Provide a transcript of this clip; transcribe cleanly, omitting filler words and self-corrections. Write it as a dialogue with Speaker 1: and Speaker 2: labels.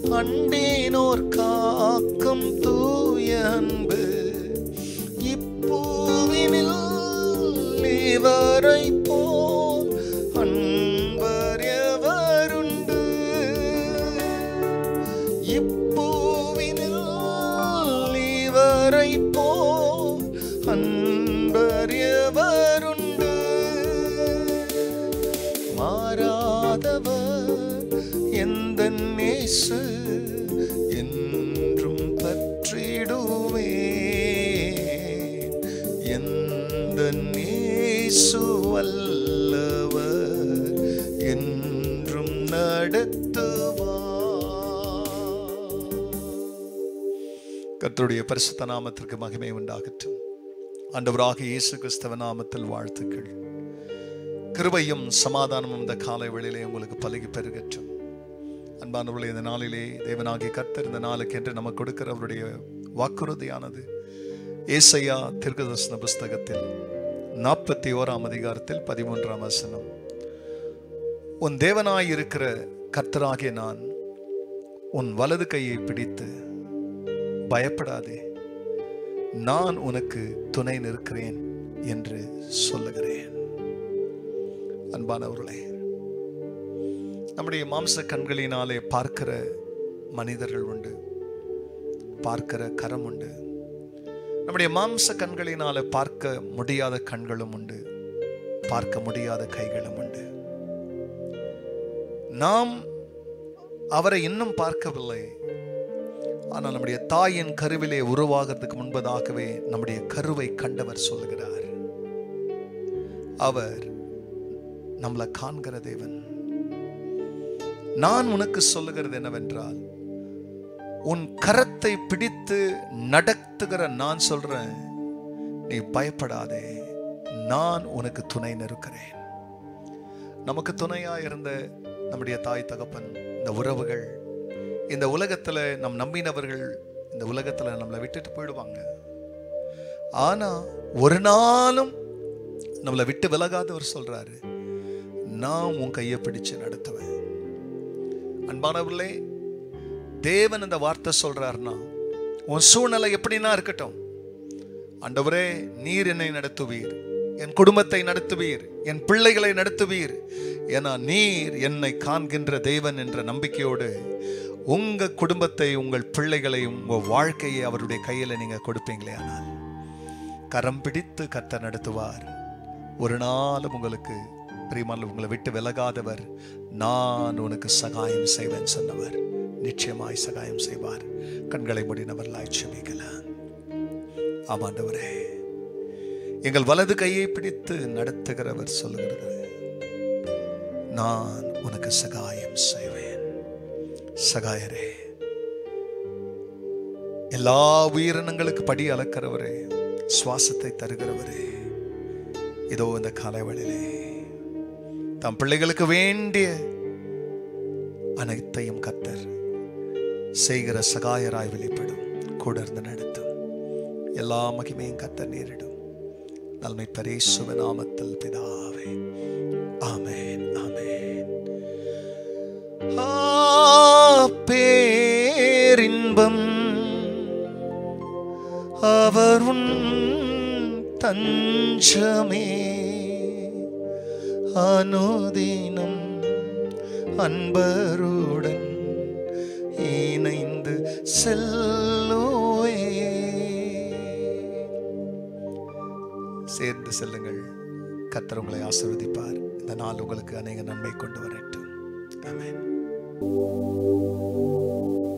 Speaker 1: அண்டேனோர் காக்கும் தூய அன்பு இப்பூவினில் இவரை போல் அன்பர் எவருண்டு? இப்பூவினில் இவரை போல் அன்பர் எவருண்டு? மாறாதவர் எந்தன் இயேசு, என்றும் பற்றிடுவே. எந்தன் இயேசு வல்லவர், என்றும் நடத்துவார். கர்த்தருடைய பரிசுத்த நாமத்திற்கு மகிமை உண்டாகட்டும். ஆண்டவராகிய இயேசு கிறிஸ்துவ நாமத்தில் வாழ்த்துக்கள். கிருபையும் சமாதானமும் இந்த காலை வேளையிலே உங்களுக்கு பலகி பெருகட்டும். அன்பானவர்களே, இந்த நாளிலே தேவனாகிய கர்த்தர் இந்த நாளுக்கு என்று நமக்கு கொடுக்கிற அவருடைய வாக்குறுதியானது ஏசாயா தீர்க்கதரிசன புஸ்தகத்தில் 41ஆம் அதிகாரத்தில் 13ஆம் வசனம். உன் தேவனாயிருக்கிற கர்த்தராகிய நான் உன் வலது கையை பிடித்து பயப்படாதே, நான் உனக்கு துணை நிற்கிறேன் என்று சொல்லுகிறேன். அன்பானவர்களே, நம்முடைய மாம்ச கண்களினாலே பார்க்கிற மனிதர்கள் உண்டு, பார்க்கிற கரம் உண்டு. நம்முடைய மாம்ச கண்களினாலே பார்க்க முடியாத கண்களும் உண்டு, பார்க்க முடியாத கைகளும் உண்டு. நாம் அவரை இன்னும் பார்க்கவில்லை. ஆனால் நம்முடைய தாயின் கருவிலே உருவாகிறதுக்கு முன்பதாகவே நம்முடைய கருவை கண்டவர் சொல்லுகிறார். அவர் நம்மளை காண்கிற தேவன். நான் உனக்கு சொல்லுகிறது என்னவென்றால், உன் கரத்தை பிடித்து நடத்துகிற நான் சொல்றேன், நீ பயப்படாதே, நான் உனக்கு துணை நிற்கிறேன். நமக்கு துணையா இருந்த நம்முடைய தாய் தகப்பன், இந்த உறவுகள், இந்த உலகத்துல நம் நம்பினவர்கள் இந்த உலகத்துல நம்மளை விட்டுட்டு போயிடுவாங்க. ஆனா ஒரு நாளும் நம்மளை விட்டு விலகாதவர் சொல்றாரு, நான் உன் கையை பிடிச்சு நடத்துவேன். அன்பானவர்களே, தேவன் இந்த வார்த்தை சொல்றாருன்னா, உன் சூழ்நிலை எப்படின்னா இருக்கட்டும், ஆண்டவரே நீர் என்னை நடத்துவீர், என் குடும்பத்தை நடத்துவீர், என் பிள்ளைகளை நடத்துவீர், ஏன்னா நீர் என்னை காண்கின்ற தேவன் என்ற நம்பிக்கையோடு உங்க குடும்பத்தை, உங்கள் பிள்ளைகளை, உங்க வாழ்க்கையை அவருடைய கையில நீங்க கொடுப்பீங்களே, ஆனால் கரம் பிடித்து கர்த்தர் நடத்துவார். ஒரு நாளும் உங்களுக்கு பிரியமான உங்களை விட்டு விலகாதவர், நான் உனக்கு சகாயம் செய்வேன் சொன்னவர் நிச்சயமாய் சகாயம் செய்வார். கண்களை மூடினவர்களாய் செபிக்கலாம். ஆமாண்டவரே, எங்கள் வலது கையை பிடித்து நடத்துகிறவர் சொல்லுகிறது, நான் உனக்கு சகாயம் செய்வேன். சகாயரே, எல்லா உயிரினங்களுக்கு படி அளக்கிறவரே, சுவாசத்தை தருகிறவரே, இதோ இந்த காலைவெளியிலே தம் பிள்ளைகளுக்கு வேண்டிய அனைத்தையும் கர்த்தர் செய்கிற சகாயராய் வெளிப்படும், கூட இருந்து நடத்தும். எல்லா மகிமையும் கர்த்தர் நேரிடும். நன்மை பரிசுத்த நாமத்தில் பிதாவே, ஆமென், ஆமென். பேரின்பம் அவர் உன் தஞ்சமே, அனுதினம் அன்பருடன் இணைந்து செல்லுவே. சேர்ந்து செல்லுங்கள். கர்த்தர் உங்களை ஆசீர்வதிப்பார். இந்த நாள் உங்களுக்கு அநேக நன்மை கொண்டு வரட்டும். ஆமென்.